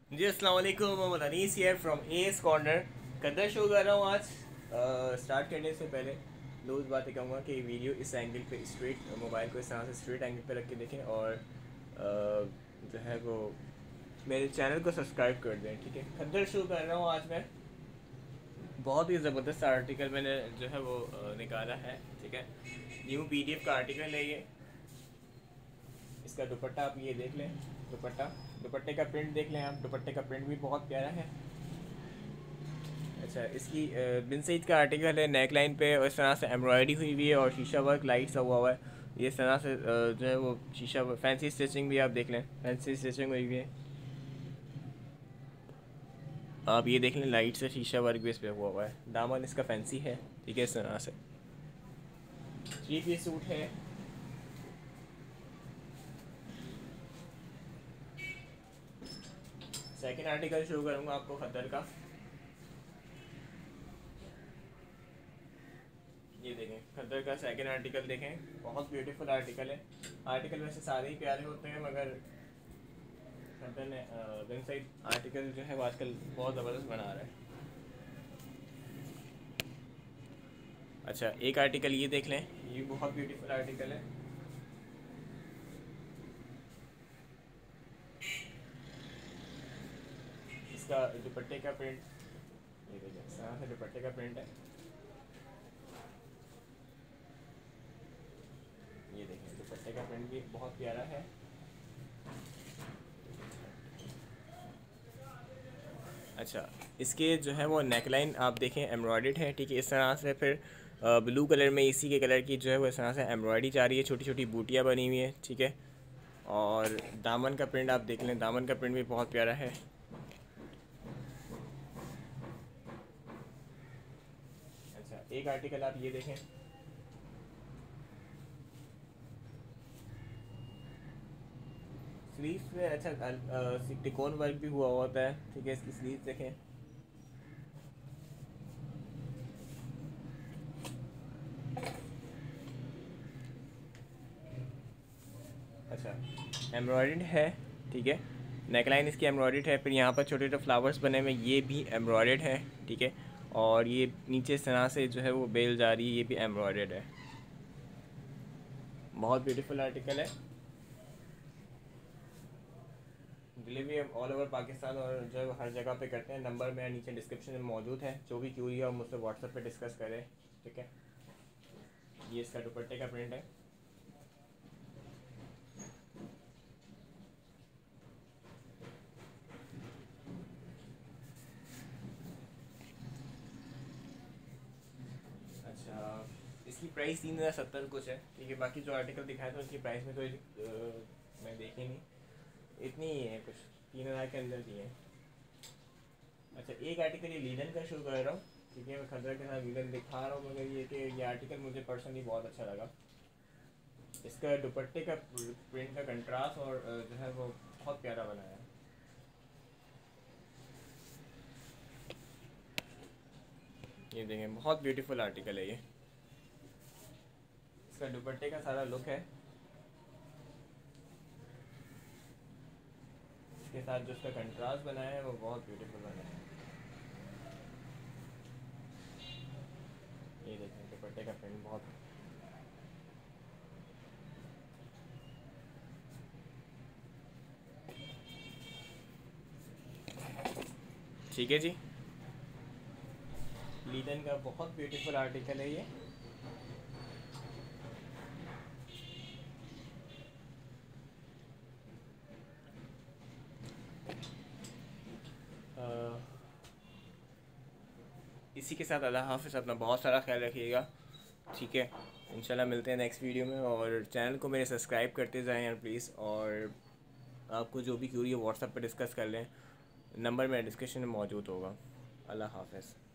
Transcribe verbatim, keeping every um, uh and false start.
जी अस्सलाम वालेकुम, Mohammad Anees here from S corner. कदर शो कर रहा हूँ आज। स्टार्ट करने से पहले दो बातें कहूँगा कि वीडियो इस एंगल पे स्ट्रेट, मोबाइल को इस तरह से स्ट्रेट एंगल पे रख के देखें और uh, जो है वो मेरे चैनल को सब्सक्राइब कर दें। ठीक है, खद्दर शो कर रहा हूँ आज मैं। बहुत ही ज़बरदस्त आर्टिकल मैंने जो है वो uh, निकाला है। ठीक है, न्यू पी डी एफ का आर्टिकल है ये। इसका दुपट्टा आप ये देख लें, दुपट्टा दुपट्टे का प्रिंट देख लें आप। दुपट्टे का प्रिंट भी बहुत प्यारा है। अच्छा, इसकी बिन सईद का आर्टिकल है। नेक लाइन पे इस तरह से एम्ब्रॉयडरी हुई हुई है और शीशा वर्क लाइट सा हुआ हुआ है। ये इस तरह से जो है वो शीशा फैंसी स्टिचिंग भी आप देख लें, फैंसी स्टिचिंग हुई हुई है। आप ये देख लें, लाइट से शीशा वर्क भी इस पर हुआ हुआ है। दामन इसका फैंसी है। ठीक है, इस तरह से थ्री पीस सूट है। सेकंड आर्टिकल शो करूँगा आपको खद्दर का। ये देखें, खद्दर का सेकंड आर्टिकल देखें, बहुत ब्यूटीफुल आर्टिकल है। आर्टिकल वैसे सारे ही प्यारे होते हैं, मगर खद्दर ने बिन सईद आर्टिकल जो है वो आजकल बहुत ज़बरदस्त बना रहा है। अच्छा, एक आर्टिकल ये देख लें, ये बहुत ब्यूटीफुल आर्टिकल है। इसका दुपट्टे का प्रिंट ये देखें, इस तरह से दुपट्टे का प्रिंट है। ये देखें, दुपट्टे का प्रिंट भी बहुत प्यारा है। अच्छा, इसके जो है वो नेकलाइन आप देखें एम्ब्रॉयडर्ड है। ठीक है, इस तरह से फिर ब्लू कलर में इसी के कलर की जो है वो इस तरह से एम्ब्रॉयडरी जा रही है, छोटी छोटी बूटियाँ बनी हुई हैं। ठीक है, और दामन का प्रिंट आप देख लें, दामन का प्रिंट भी बहुत प्यारा है। अच्छा, एक आर्टिकल आप ये देखें, स्लीव्स पे अच्छा टिकोन वर्क भी हुआ होता है। ठीक है, इसकी स्लीव्स देखें। अच्छा, एम्ब्रॉयडर्ड है। ठीक है, नेकलाइन इसकी एम्ब्रॉयडर्ड है। फिर यहाँ पर छोटे छोटे फ्लावर्स बने हुए, ये भी एम्ब्रॉयडर्ड है। ठीक है, और ये नीचे इस तरह से जो है वो बेल जा रही है, ये भी एम्ब्रॉयडर्ड है। बहुत ब्यूटीफुल आर्टिकल है। डिलीवरी हम ऑल ओवर पाकिस्तान और जो है हर जगह पे करते हैं। नंबर मेरा नीचे डिस्क्रिप्शन में मौजूद है, जो भी क्यूरी है मुझसे व्हाट्सएप पे डिस्कस करें। ठीक है, ये इसका दुपट्टे का प्रिंट है। अच्छा, इसकी प्राइस तीन हज़ार सत्तर कुछ है। ठीक है, बाकी जो आर्टिकल दिखाए थे उनकी प्राइस में तो आ, मैं देखी नहीं, इतनी ही है, कुछ तीन हज़ार के अंदर दिए हैं। अच्छा, एक आर्टिकल ये लीलन का शो कर रहा हूँ। ठीक है, मैं खद्दर के साथ लीलन दिखा रहा हूँ, मगर ये कि ये आर्टिकल मुझे पर्सनली बहुत अच्छा लगा। इसका दुपट्टे का प्रिंट का कंट्रास्ट और जो है वो बहुत प्यारा बनाया है। ये देखें, बहुत ब्यूटीफुल आर्टिकल है ये। इसका दुपट्टे का सारा लुक है, इसके साथ जो इसका कंट्रास्ट बनाया है वो बहुत ब्यूटीफुल बनाया है। ये देखें, दुपट्टे का प्रिंट बहुत। ठीक है जी, लीलन का बहुत ब्यूटीफुल आर्टिकल है ये। आ, इसी के साथ अल्लाह हाफ़िज़, अपना बहुत सारा ख्याल रखिएगा। ठीक है, इंशाल्लाह मिलते हैं नेक्स्ट वीडियो में, और चैनल को मेरे सब्सक्राइब करते जाएं यार प्लीज़। और आपको जो भी क्यूरी है व्हाट्सएप पर डिस्कस कर लें, नंबर मेरा डिस्क्रिप्शन में मौजूद होगा। अल्लाह हाफ़िज़।